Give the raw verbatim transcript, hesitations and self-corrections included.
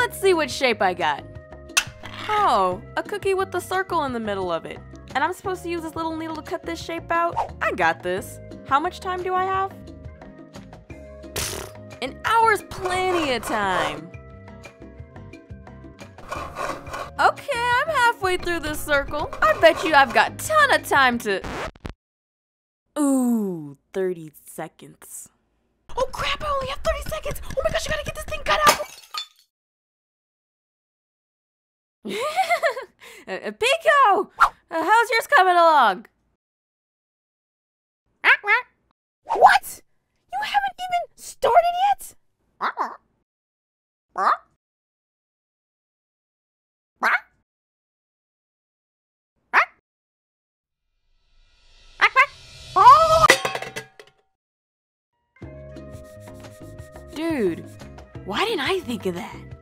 Let's see what shape I got. Oh, a cookie with the circle in the middle of it. And I'm supposed to use this little needle to cut this shape out? I got this. How much time do I have? An hour's plenty of time. Okay, I'm halfway through this circle. I bet you I've got a ton of time to... Ooh, thirty seconds. Oh crap, I only have thirty seconds. Oh my gosh, I gotta get this thing cut out. uh, Pico! Uh, how's yours coming along? What? You haven't even started yet? Dude, why didn't I think of that?